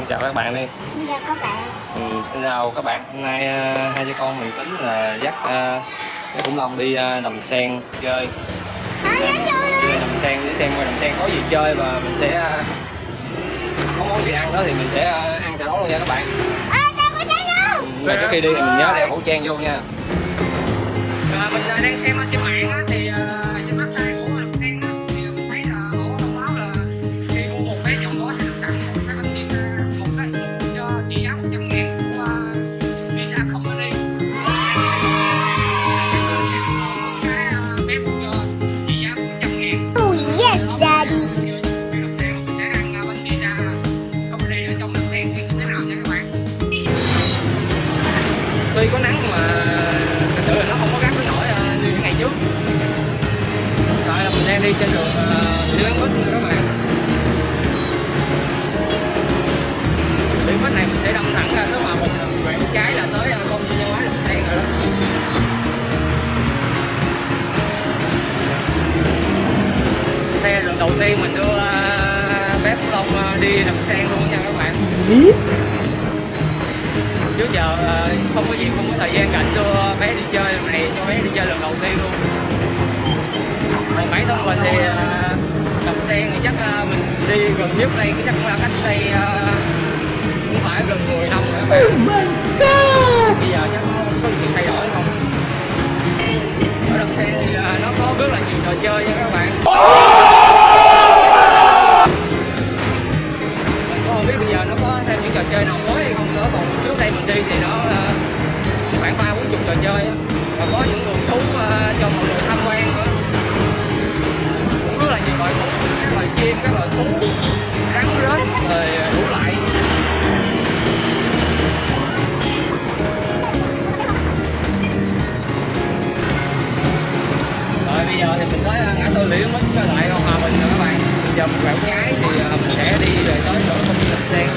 chào các bạn đi. Xin chào các bạn. Xin chào các bạn. Hôm nay hai cha con mình tính là dắt cái khủng long đi Đầm Sen chơi. Đi Đầm Sen để xem coi Đầm Sen có gì chơi và mình sẽ có món gì ăn đó thì mình sẽ ăn tại đó luôn nha các bạn. Và trước khi đi thì mình nhớ đeo khẩu trang vô nha. Mình đang xem trên mạng thì trên website của Đầm Sen thì mình thấy là họ thông báo là khi mua một vé chọn gói sẽ được tặng một cái bánh một cái cho trị giá 100.000 của Visa Company. Cái vé một giờ trị giá 100.000. Oh yes, Daddy. Đầm Sen sẽ ăn bánh Visa Company ở trong Đầm Sen xem thế nào nha các bạn. Tuy có nắng mà thật sự là nó không có gắt đến nổi như những ngày trước. Rồi là mình đang đi trên đường đi bán mít nữa các bạn. Đi mít này mình sẽ đâm thẳng ra, nếu mà một lần quẹo trái là tới công viên văn hóa Đầm Sen rồi đó. Xe lần đầu tiên mình đưa bé khủng long đi Đầm Sen luôn nha các bạn. Trước giờ không có thời gian rảnh đưa bé đi chơi, lần này cho bé đi chơi lần đầu tiên luôn. Còn bản thân mình thì Đầm Sen thì chắc mình đi gần nhất đây chắc cũng là cách đây cũng phải gần 10 năm nữa. Oh my God. Bây giờ chắc nó có gì thay đổi không? Ở Đầm Sen thì nó có rất là nhiều trò chơi nha các bạn. Mình cũng không biết bây giờ nó có thêm những trò chơi nào mới hay không nữa, còn trước đây mình đi thì nó khoảng 30-40 trò chơi và có những vườn thú cho mọi người tham quan nữa. Cũng rất là nhiều loại thú, các loại chim, các loại thú, rắn rết rồi đủ loại. Rồi bây giờ thì mình tới ngã tư Lý Mít với lại Hòa Bình rồi các bạn. Giờ mình quẹo trái thì mình sẽ đi về tới chỗ công viên Đầm Sen.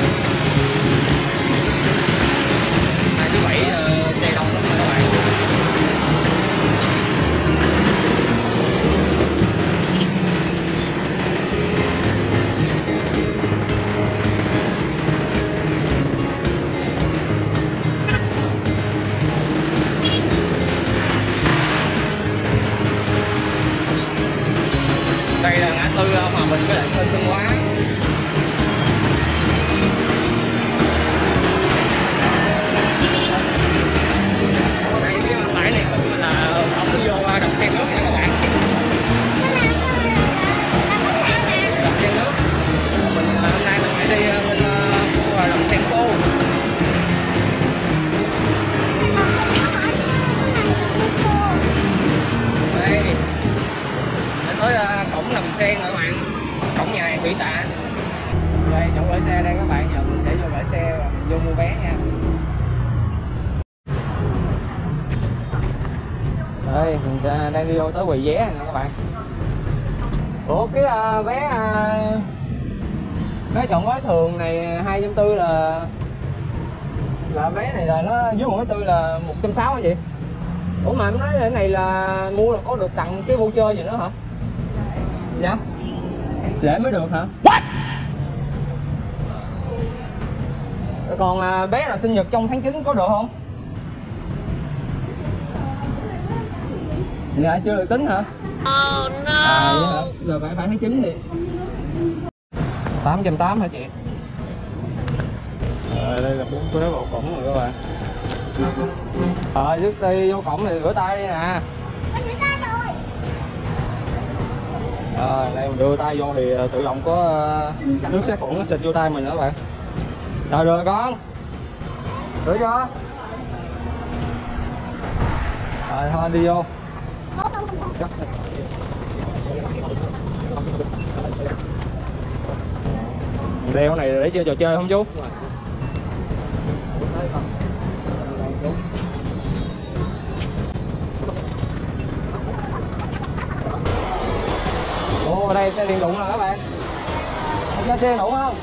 Ngày thứ bảy xe đông lắm rồi các bạn. Đây là ngã tư Hòa Bình với lại Tân Hóa. Đây cái bãi này mình là không có vô Đầm Sen nước nha các bạn. Đầm Sen nước. Mình hôm nay mình phải đi bên Đầm Sen Cô. Đây. Tới cổng Đầm Sen rồi các bạn, cổng nhà hàng Thủy Tạ. Đây chỗ gửi xe đây các bạn, giờ mình sẽ vô gửi xe và mình vô mua vé nha. Đây mình đang đi vô tới quầy vé này nè các bạn. Ủa cái vé chọn gói thường này 240 là vé này là nó dưới 140 là 160 hả chị? Ủa mà em nói cái này là mua là có được tặng cái voucher gì nữa hả? Dạ. Lễ mới được hả? What? Còn bé là sinh nhật trong tháng 9 có được không? Dạ chưa được tính hả? Oh no. Vậy hả? Rồi phải tháng 9 đi. 880 hả chị? Đây là bốn vé vào cổng rồi các bạn. Trước đi vô cổng thì rửa tay đi nè. Đây mình đưa tay vô thì tự động có nước sát khuẩn nó xịt vô tay mình đó các bạn. Rồi con rửa cho. Rồi thôi đi vô. Đeo này để chơi trò chơi không chú? Ở đây xe điện đụng rồi các bạn. Cho xe đụng không?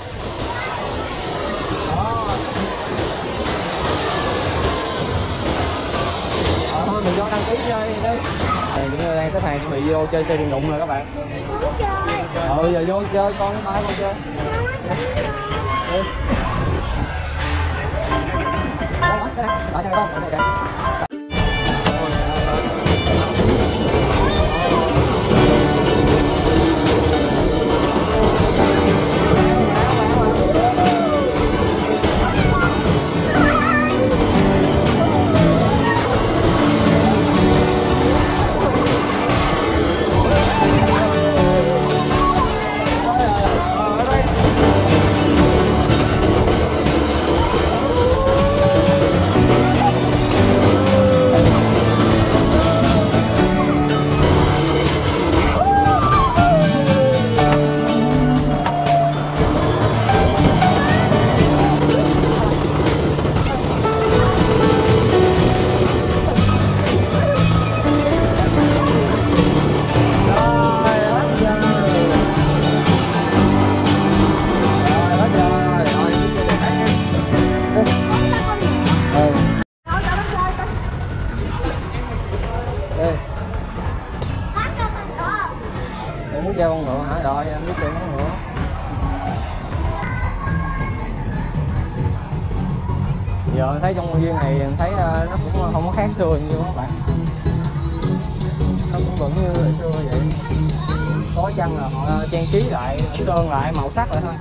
Đó. Thôi mình vô đăng ký chơi đi. Những người đang xếp hàng chuẩn bị vô chơi xe điện đụng rồi các bạn. Giờ vô chơi con ba con chơi. Ở đây con, ở đây. Em muốn chơi con ngựa hả? Rồi em biết chơi con ngựa. Giờ thấy trong công viên này em thấy nó cũng không có khác xưa như các bạn. Nó cũng vẫn như hồi xưa vậy. Có chăng là họ trang trí lại, sơn lại màu sắc lại thôi.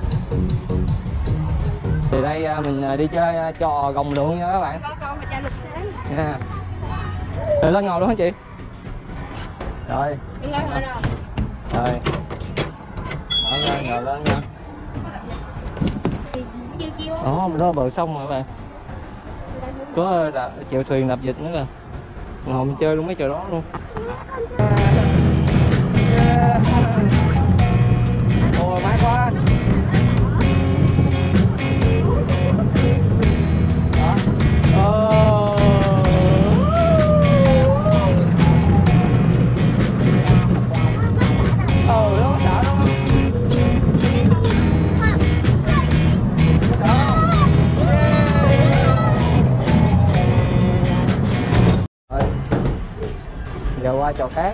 Thì đây mình đi chơi trò gồng lượn nha các bạn. Có con mà chơi lục xế. Nha. Rồi lên ngồi luôn hả chị? Rồi. Em ngồi rồi. Rồi. Mở ra ngồi lên nha. Đó, đó bờ sông rồi các bạn. Có chèo thuyền đạp vịt nữa kìa. Ngồi mình chơi luôn mấy trò đó luôn. Ôi mát quá. Giờ qua trò khác.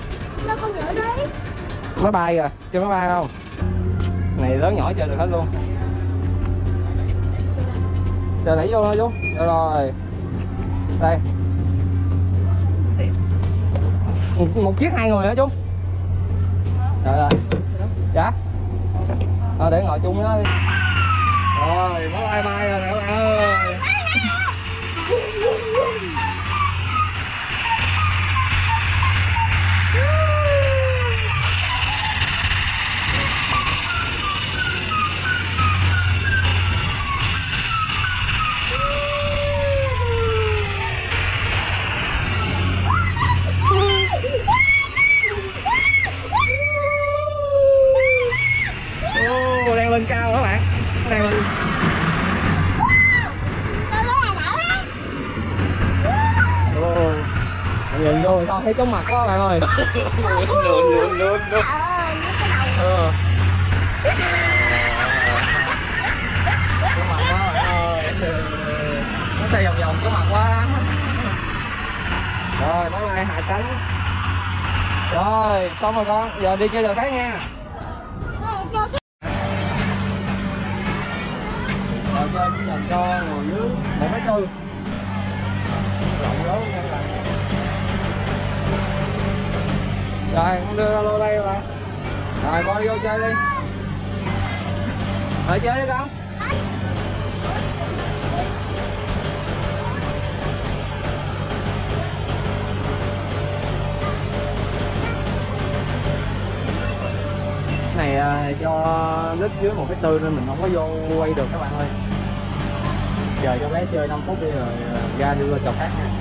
Máy bay kìa, chơi máy bay không? Này lớn nhỏ chơi được hết luôn. Giờ đẩy vô thôi chú. Rồi. Đây. Một chiếc 2 người hả chú? Rồi. Dạ. Để ngồi chung với nó đi. Rồi, máy bay rồi nè các bạn ơi. Đang lên cao các bạn, đang lên. Nhìn vô sao thấy chóng mặt quá bạn ơi. Luôn. Chóng mặt quá bạn ơi. Nó xoay vòng vòng chóng mặt quá. Rồi máy bay hạ cánh. Rồi xong rồi con, giờ đi chơi trò khác nha. Rồi chơi chỉ dành cho ngồi dưới 1m4. Rộng lớn nha các bạn. Rồi con đưa lô đây các bạn. Rồi con đi vô chơi đi. Rồi chơi đi con. Này cho lít dưới 1m4 nên mình không có vô quay được các bạn ơi. Chờ cho bé chơi 5 phút đi rồi ra đưa trò khác nha.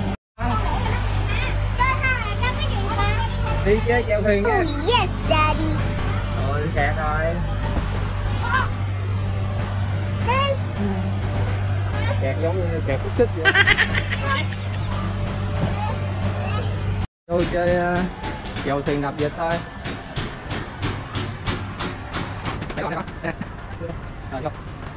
Đi chơi chèo thuyền nha. Yes, Daddy. Rồi kẹt rồi. Kẹt giống như kẹt xúc xích vậy. Tôi chơi chèo thuyền đạp vịt thôi. Rồi vô.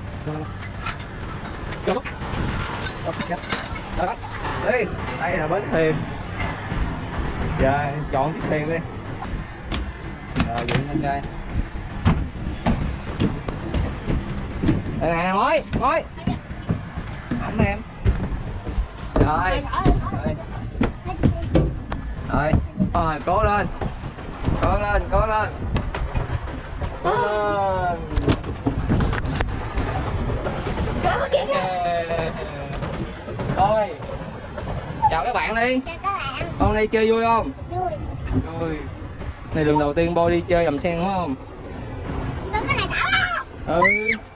Đi, đây là bến thuyền. Giờ chọn chiếc thuyền đi. Rồi dựng lên đây. Đây nè, mối. Ẩm em. Rồi. Rồi. Rồi, cố lên. Cố lên, cố lên. Cố lên. Thôi. Chào các bạn đi. Chào các bạn. Hôm nay chơi vui không? Vui. Vui. Này lần đầu tiên Bo đi chơi đầm sen đúng không? Lên cái này đảo đâu? Ừ.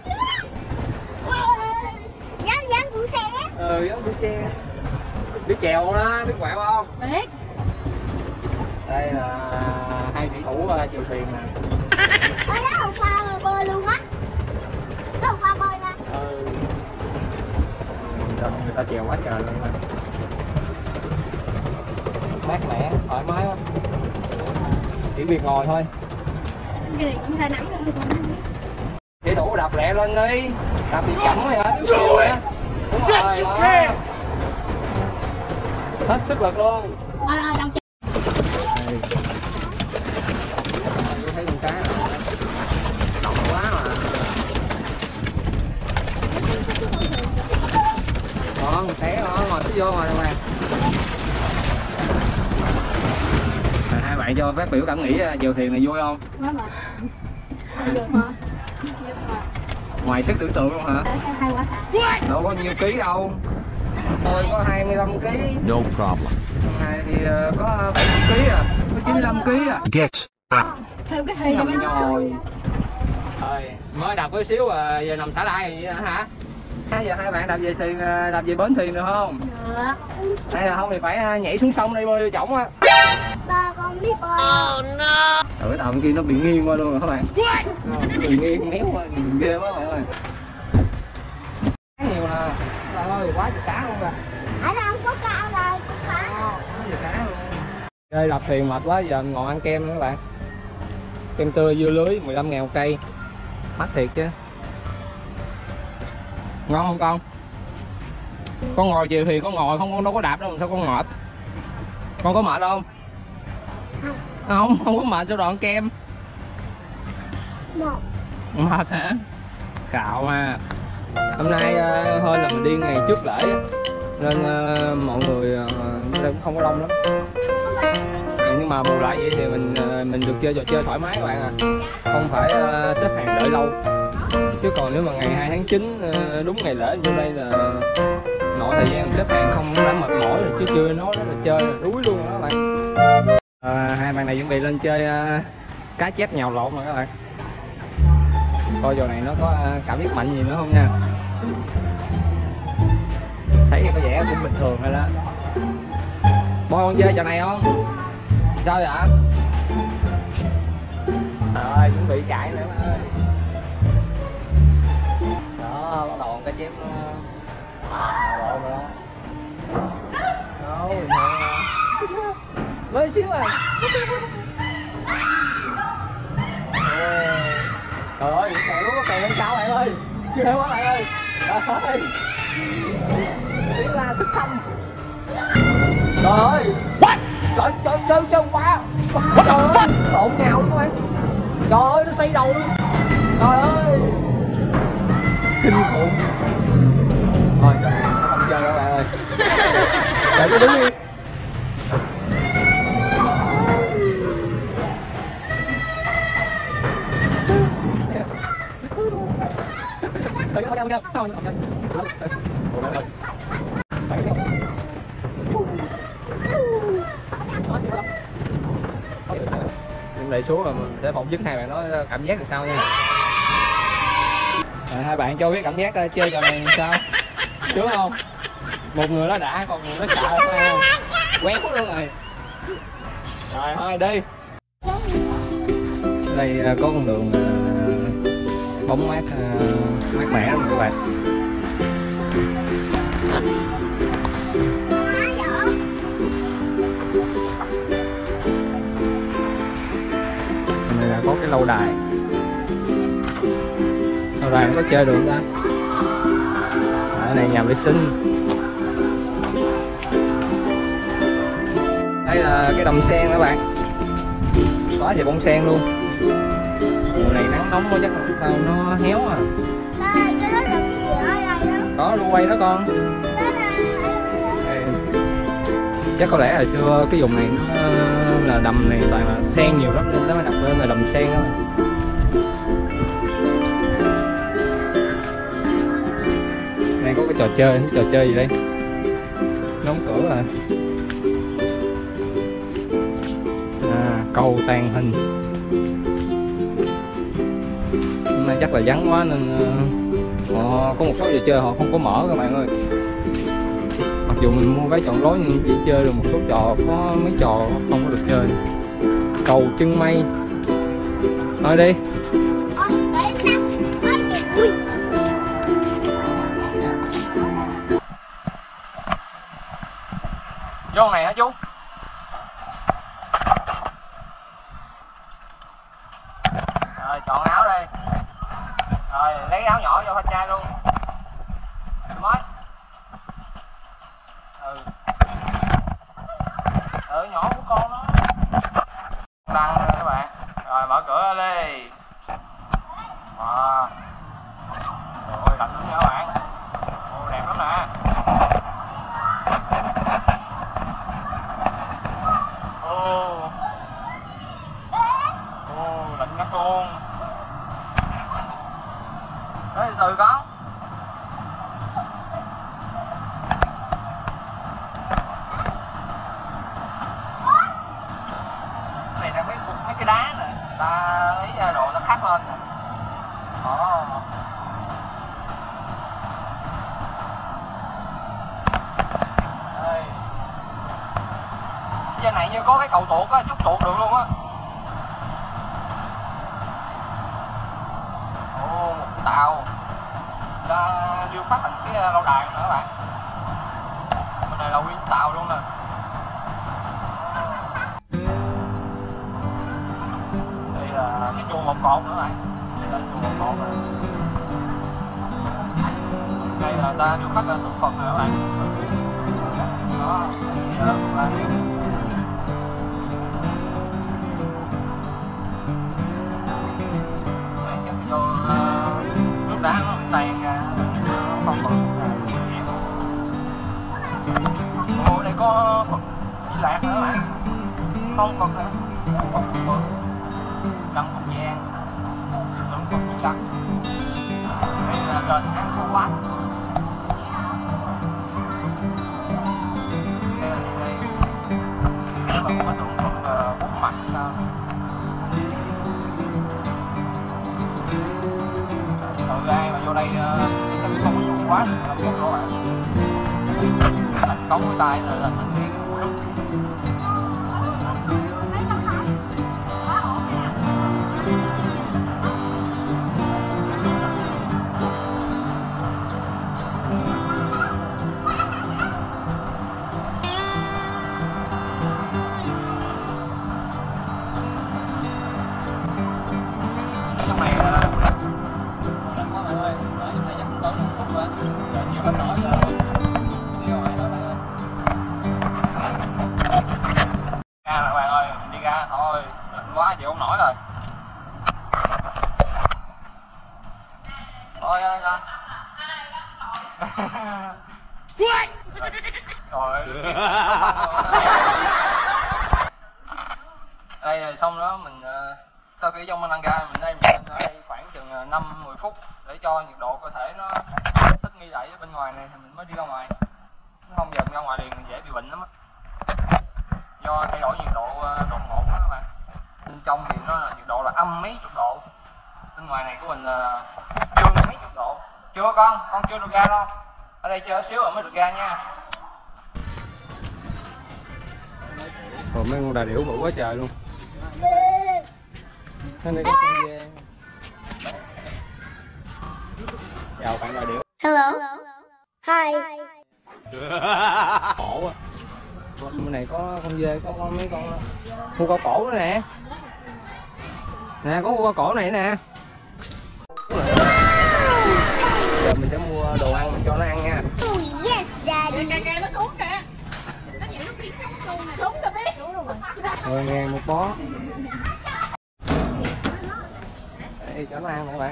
Dám đua xe. Giống đua xe. Biết chèo đó, biết quẹo không? Biết. Đây là hai thủy thủ chèo thuyền nè. Ở đó một pha bơi luôn á. Có một pha bơi nè. Người ta chèo quá trời luôn nè. Mát mẻ, thoải mái lắm. Chỉ việc ngồi thôi. Cái này cũng hơi nắng rồi. Thủy thủ đạp lẹ lên đi. Đạp bị chậm rồi hả? Đúng rồi, đó. Hết sức lực luôn. Đồng Tôi thấy con cá nóng quá mà. Ngon, té nó ngồi xuống vô ngồi nè. Hai bạn cho phát biểu cảm nghĩ chèo thuyền này vui không? quá mệt. Được hả? Được hả? Ngoài sức tưởng tượng luôn hả? Hay quá hả? Đâu có nhiêu ký đâu. Tôi có 25 ký. No problem. Này thì có 70 ký à, có 95 ký à. Get out. Theo cái thuyền Nằm nhồi. Rồi, mới đạp có xíu giờ nằm xả lai vậy hả? Giờ hai bạn đạp về thuyền, đạp về bến thuyền được không? Được. Hay là không thì phải nhảy xuống sông đi bơi vô trỏng á. Ba con biết bơi. Trời cái tàu bên kia nó bị nghiêng qua luôn rồi các bạn. Nó bị nghiêng méo qua ghê quá bạn ơi. Cá nhiều nè. Trời ơi quá trời cá luôn kìa. Ở đâu không có cao rồi, cũng phải. Quá trời cá luôn. Chơi đạp thuyền mệt quá giờ ngồi ăn kem nữa các bạn. Kem tươi dưa lưới 15.000 một cây. Mắc thiệt chứ. Ngon không con? Con ngồi chiều thì con ngồi không, con đâu có đạp đâu, sao con mệt? Con có mệt không? Không, không có mệt sao đoạn kem. Một. Mệt hả? Cạo ha. Hôm nay hơi là mình đi ngày trước lễ nên mọi người cũng không có đông lắm. Nhưng mà bù lại vậy thì mình được chơi trò chơi thoải mái các bạn à. Không phải xếp hàng đợi lâu. Chứ còn nếu mà ngày 2 tháng 9 đúng ngày lễ vô đây là nội thời gian xếp hàng không đã mệt mỏi rồi, chứ chưa nói đó là chơi là đuối luôn đó các bạn. Hai bạn này chuẩn bị lên chơi cá chép nhào lộn rồi các bạn. Coi trò này nó có cảm giác mạnh gì nữa không nha. Thấy có vẻ cũng bình thường rồi đó. Bôi con chơi trò này không? Sao vậy? Rồi chuẩn bị chạy nữa ơi. Đó bắt đầu cá chép nó lộn rồi đó. Đâu mới xíu à. Trời ơi kèo nó kèo lên cao bạn ơi. Ghê quá bạn ơi. Trời ơi tiếng la thức không. Trời ơi what? Trời quá. Trời ơi lộn nhào luôn các bạn. Trời ơi nó xoay đầu luôn. Trời ơi kinh khủng. Thôi trời ơi, nó không chơi các bạn ơi. Để nó đứng đi. Nhưng đẩy xuống là mình sẽ phỏng vấn hai bạn nói cảm giác làm sao nha. Hai bạn cho biết cảm giác chơi trò này làm sao? Sướng không? Một người nó đã, còn người nó sợ sao? Quét luôn rồi. Rồi thôi đi. Đây có con đường bóng mát mát mẻ lắm các bạn. Đây là có cái lâu đài. Lâu đài có chơi được không ta? Ở này nhà vệ sinh. Đây là cái đầm sen các bạn. Có gì bông sen luôn. Mùa này nắng nóng quá chắc là sao nó héo à. Cái đó là cái gì ở đây đó? Có luôn quay đó con. Đó là... Đây. Chắc có lẽ là xưa cái vùng này nó là đầm này toàn là sen nhiều lắm nên nó mới đặt tên là đầm sen thôi. Đây có cái trò chơi, cái trò chơi gì đây? Đóng cửa rồi. Cầu tàng hình. Hôm nay chắc là vắng quá nên họ có một số trò chơi họ không có mở các bạn ơi. Mặc dù mình mua vé chọn gói nhưng chỉ chơi được một số trò, có mấy trò không có được chơi. Cầu chân mây. Thôi đi. Vô này hả chú? Rồi chọn áo đây. Rồi lấy áo nhỏ vô thanh trai luôn. Mới. Nhỏ của con đó. Đăng rồi các bạn. Rồi mở cửa đi. Wow. Rồi lạnh lắm nha các bạn. Ồ đẹp lắm nè. Lạnh ngắt luôn. Đấy, từ con. Này là mấy cái đá nè, ta lấy đồ nó khác lên nè. Đây. Cái này như có cái cầu tuột á, chút tuột được luôn á. Một cái tàu ta điêu khắc thành cái lâu đài nữa các bạn. Bên này là nguyên tàu luôn nè. Đây là cái chuồng một cột nữa bạn. Đây là chuồng một cột này. Đây là ta điêu khắc tượng Phật nè các bạn. Đó, là nước đá nó tan ra không còn. Ồ đây có Phật Di Lạc nữa bạn. Không Phật nữa. Phật Đăng Phật Giang. Tượng Phật Di Lặc. Đây là đền Angkor Wat. Đây là gì đây? Đây là một cái tượng Phật bốn mặt sao? Sợ ai mà vô đây chắc không có xuống quá là biết rồi bạn. Thành cống cái tay là mình đi lúc. Trong này các bạn ơi, đi ra thôi, quá chịu không nổi rồi. Thôi ra. Rồi. Đây rồi xong đó mình sau khi trong lăng ca mình ở đây khoảng chừng 5-10 phút để cho nhiệt độ cơ thể nó thích nghi lại với bên ngoài này thì mình mới đi ra ngoài. Không giờ ra ngoài liền dễ bị bệnh lắm á. Do thay đổi nhiệt độ đột ngột đó các bạn. Bên trong thì nó là nhiệt độ là âm mấy chục độ. Bên ngoài này của mình là dương mấy chục độ. Chưa con chưa được ra đâu. Ở đây chờ xíu rồi mới được ra nha. Rồi mấy con đà điểu bự quá trời luôn. Đây có con dê. Chào bạn đà điểu. Hello. Hi. Cổ á. Bên này có con dê, có mấy con mua cao cổ nữa nè. Nè có mua cao cổ này nè. Giờ mình sẽ mua đồ ăn mình cho nó ăn nha. Oh yes, Daddy. Kìa nó xuống kìa. Nó nhảy nó biến xuống nè. Xuống kìa biết. 10.000 một bó. Đây cho nó ăn nè các bạn.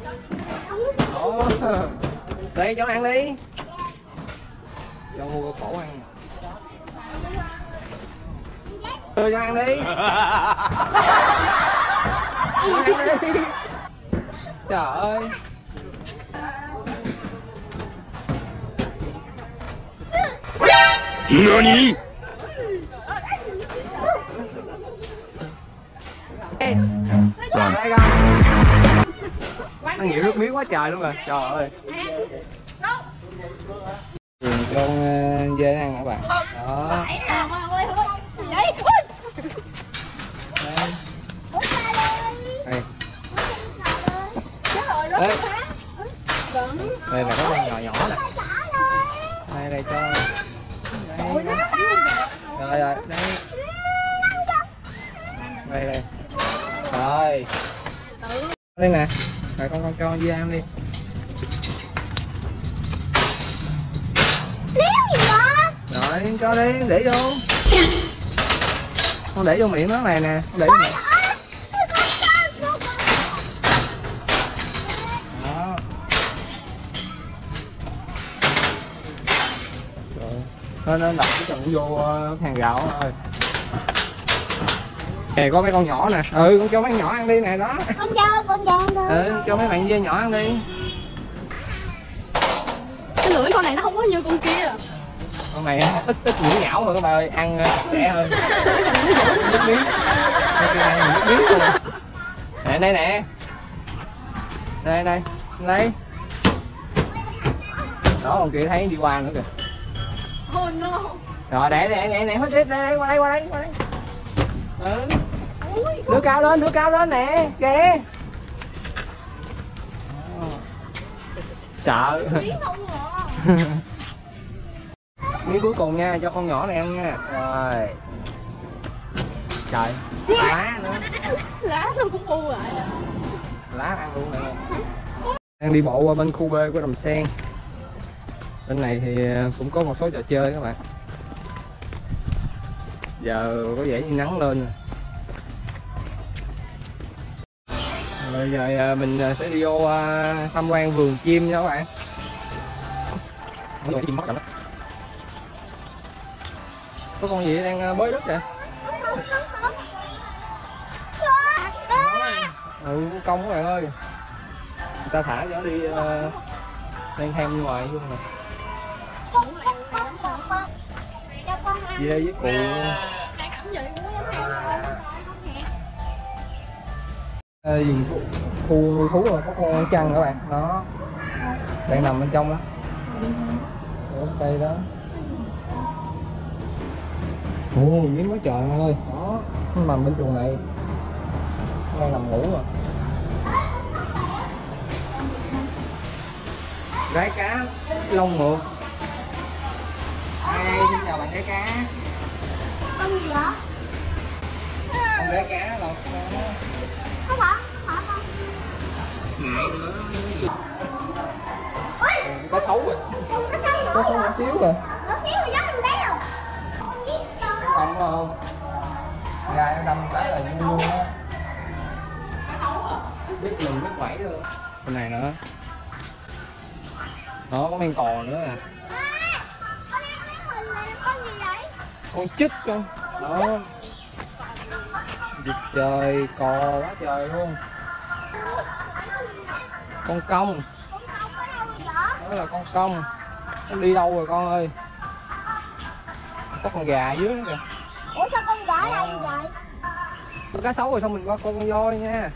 Đó. Đây cho nó ăn đi. Cho mua cao cổ ăn. Đưa cho ăn đi. Ăn đi. Trời ơi. NANI?! Đây con. Nó nhiều nước miếng quá trời luôn rồi. Trời ơi. Con dê ăn hả bạn? Đó. Đây. Đấy. Đây là có con nhỏ nhỏ nè. Đây đây cho. Đây. Rồi rồi, đây. Đây đây. Rồi. Đây nè. Rồi con cho con dê ăn đi. Rồi cho đi, để vô. Con để vô miệng nó này nè, con để vô miệng. Đó. Rồi. Nên đặt cái chân vô hàng gạo thôi. Kìa có mấy con nhỏ nè. Ừ, con cho mấy con nhỏ ăn đi nè đó. Con cho ăn thôi. Ừ, cho mấy bạn dê nhỏ ăn đi. Cái lưỡi con này nó không có như con kia. Con này ít nhũ nhão rồi các bạn ơi, ăn sạch sẽ hơn. Nước miếng. Cái kia ăn nước miếng luôn. Nè đây nè. Đây đây, đây. Đó con kia thấy đi qua nữa kìa. Oh no. Rồi nè, hết tiếp đây, qua đây. Ừ. Đưa cao lên nè, kìa. Sợ. Miếng cuối cùng nha, cho con nhỏ này ăn nha. Rồi. Trời, lá nữa. Lá nó cũng bu rồi. Lá ăn luôn nè. Đang đi bộ qua bên khu B của Đầm Sen. Bên này thì cũng có một số trò chơi các bạn. Giờ có vẻ như nắng lên rồi. Rồi giờ mình sẽ đi vô tham quan vườn chim nha các bạn. Chim mất rồi đó. Có con gì đang bới đất kìa. Ừ, công các bạn ơi. Người ta thả cho đi đang thêm ngoài luôn nè. Dê với cụ. Vườn khu nuôi thú rồi, có con chăn các bạn. Đó. Đang nằm bên trong đó. Đây đó. Ồ, miếng quá trời ơi. Đó, nó nằm bên chuồng này. Nó đang nằm ngủ rồi. Gái cá lông mượt. Hi, xin chào bạn gái cá. Con gì vậy? Con gái cá lông. Không hả? Hả con? Ngại nữa. Có xấu rồi. Có xấu nhỏ xíu rồi. Nhỏ xíu rồi dám mình bé rồi. Không không? Gà nó đâm cái là luôn luôn á. Biết mình biết quẩy luôn. Bên này nữa. Đó, có men cò nữa nè. Con gì vậy? Con chích con. Đó. Vịt trời, cò quá trời luôn. Con công. Con không có đâu rồi vậy? Đó là con công. Nó đi đâu rồi con ơi? Có con gà dưới nữa kìa. Ủa sao con gà đây vậy? Con cá sấu rồi xong mình qua con voi nha.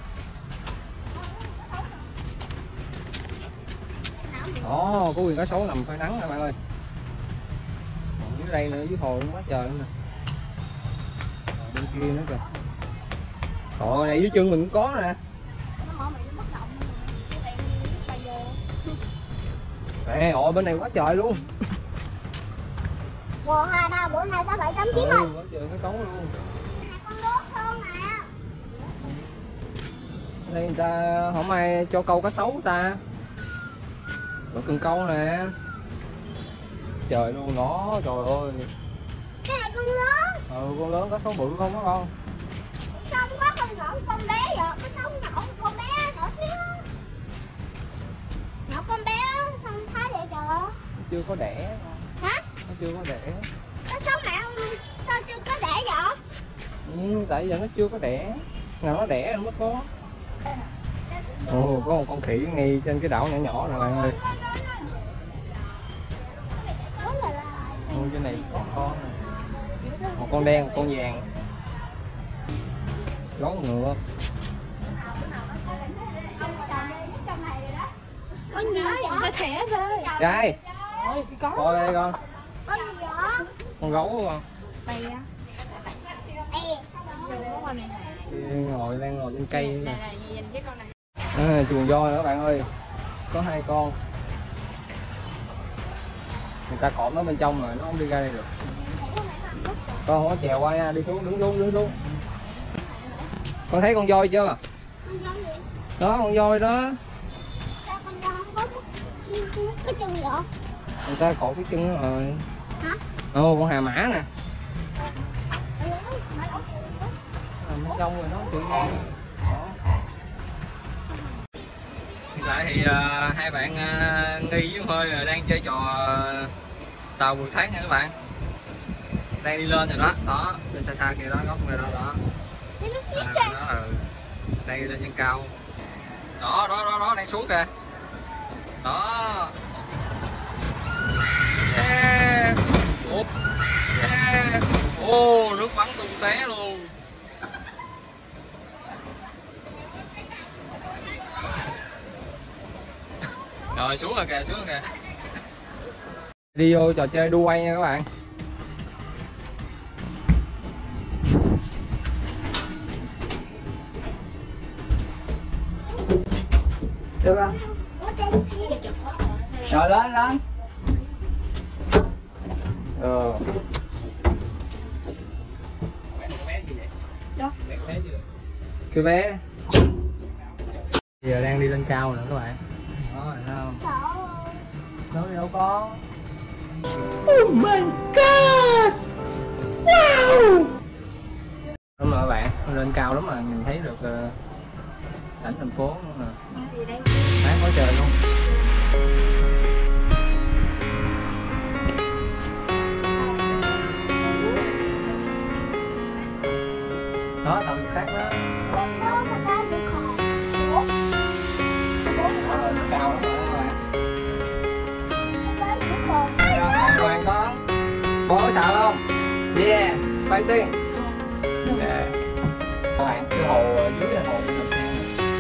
Ồ, có quyền cá sấu nằm phơi nắng nè bạn ơi. Còn dưới đây nữa, dưới hồ cũng quá trời nữa nè. Bên kia nữa kìa. Trời này dưới chân mình cũng có nè. Nè, ồ bên này quá trời luôn. 1, 2, 3, 4, 5, 6, 7, 8, 9 rồi. Quá trời cá sấu luôn. Con nước hơn nè. Đây người ta không ai cho câu cá sấu ta. Có cần câu nè. Trời luôn nó, trời ơi. Cái này con lớn. Ừ, con lớn cá sấu bự không đó con. Sao không có con nhỏ con bé vậy? Cái sấu nhỏ con bé nhỏ xíu. Nhỏ con bé sao thái vậy trời? Nó chưa có đẻ. Hả? Nó chưa có đẻ. Cái sấu này Tại giờ nó chưa có đẻ, nào nó đẻ nó mới có. Ồ, có một con khỉ ngay trên cái đảo nhỏ nhỏ này bạn ơi. Trên này có con, một con đen, một con vàng, gấu ngựa. Có nhiều nó khẽ thôi. Trai, coi đây con, Có gì vậy? con gấu con. Đây á. Ngồi đang ngồi trên cây nè. Nhìn cái con này. Chuồng voi nữa các bạn ơi, có 2 con. Người ta cõm nó bên trong rồi, nó không đi ra đây được. Con không có trèo qua nha, đi xuống, đứng xuống. Con thấy con voi chưa? Đó, con voi đó. Sao con voi không có cái chân vậy? Người ta cột cái chân đó rồi. Hả? Ồ, con hà mã nè. Bên trong rồi nó tự nhiên. Hiện tại thì hai bạn Nghi với Hơi đang chơi trò tàu vượt thác nha các bạn. Đang đi lên rồi đó, đó, bên xa xa kia đó, góc người đó đó. Đó, đang đi lên trên cao. Đó, đang xuống kìa. Đó. Yeah. Yeah. Nước bắn tung té luôn. Rồi xuống rồi kìa, Đi vô trò chơi đu quay nha các bạn. Được không? Rồi lên. Cái bé giờ đang đi lên cao nữa các bạn. Đó, thấy không? Nó đi đâu có. Oh my god. Wow. Đúng rồi các bạn, lên cao lắm mà nhìn thấy được cảnh thành phố nữa nè. Sáng quá trời luôn. Đó, tàu khác đó. Lên cao lắm rồi các bạn. An toàn con. Bố có sợ không? Yeah, fighting. Yeah. Các bạn, cái hồ dưới là hồ Đầm Sen.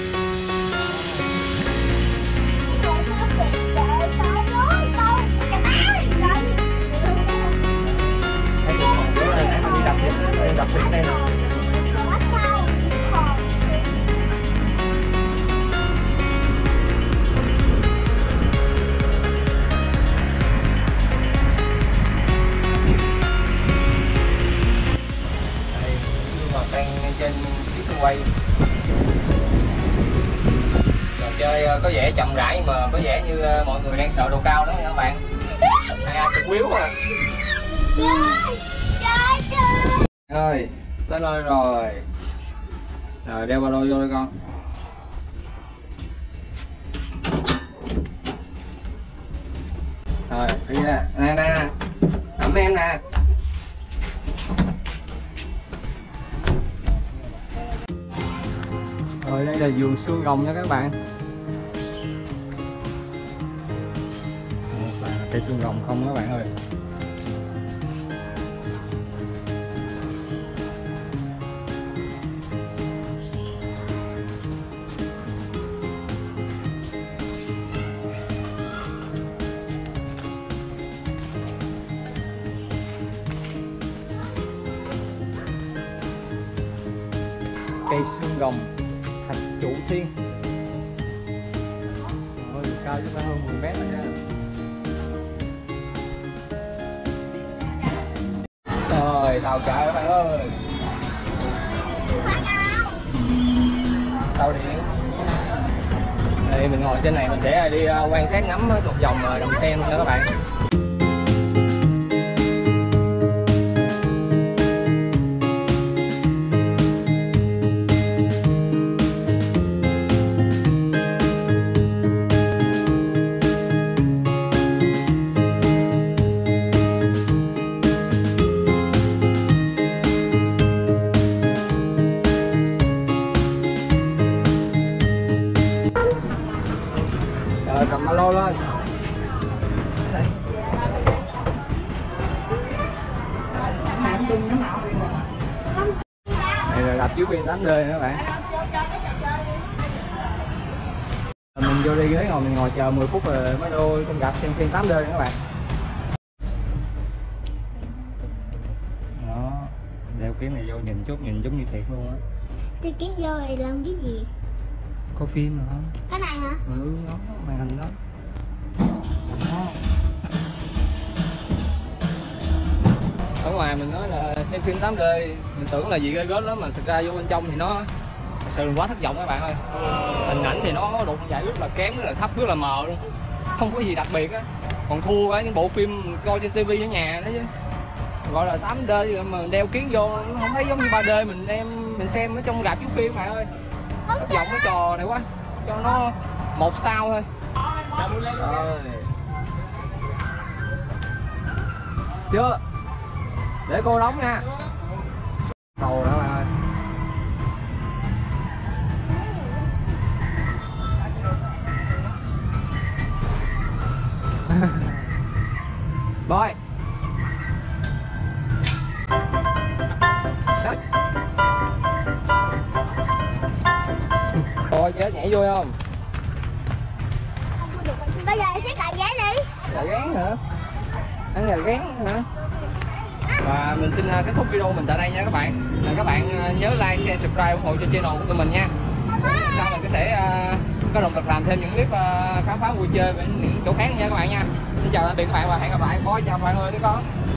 Thấy cái hồ dưới này, mình đi đập biển đây nè. Đang trên chiếc quay. Trò chơi có vẻ chậm rãi nhưng mà có vẻ như mọi người đang sợ độ cao đó nha các bạn. Ai cực quýu à. Ơi, tới nơi rồi. Rồi đeo ba lô vô đây con. Rồi, đi nè, nè. Ẩm em nè. Rồi đây là vườn xương rồng nha các bạn. Cây xương rồng không các bạn ơi. Cây xương rồng Thạch Trụ Thiên. Ôi, cao chứ phải hơn 10 mét rồi nha. Rồi, tàu chạy các bạn ơi. Tàu điện. Đây mình ngồi trên này mình sẽ đi quan sát ngắm một vòng Đầm Sen luôn nha các bạn. chiếu phim 8D nữa các bạn. Mình vô đi ghế ngồi, mình ngồi chờ 10 phút rồi mới vô con rạp xem phim 8D nữa các bạn. Đó, đeo kiến này vô nhìn chút, nhìn giống như thiệt luôn á. Tôi kiến vô thì làm cái gì? Có phim mà không? Cái này hả? Ừ, đó, màn hình đó. Đó. Ở ngoài mình nói là xem phim 8D, mình tưởng là gì ghê gớm lắm mà thực ra vô bên trong thì nó thật sự quá thất vọng các bạn ơi. Hình ảnh thì nó độ phân giải rất là kém, rất là thấp, rất là mờ luôn, không có gì đặc biệt á, còn thua cả những bộ phim coi trên tivi ở nhà đó chứ. Gọi là 8D mà đeo kiến vô nó không thấy giống như 3D mình xem ở trong rạp chiếu phim bạn ơi. Thất vọng cái trò này quá, cho nó 1 sao thôi. Rồi. Chưa? Để cô đóng nha. Cầu đó bạn ơi. Boy. Rồi chết, nhảy vui không? Bây giờ sẽ cài ghế đi. Gà rán hả? Ăn gà rán hả? Và mình xin kết thúc video mình tại đây nha các bạn. Các bạn nhớ like, share, subscribe ủng hộ cho channel của tụi mình nha. Sau mình sẽ có động lực làm thêm những clip khám phá vui chơi với những chỗ khác nha các bạn nha. Xin chào tạm biệt các bạn và hẹn gặp lại. Bye, chào mọi người đứa con.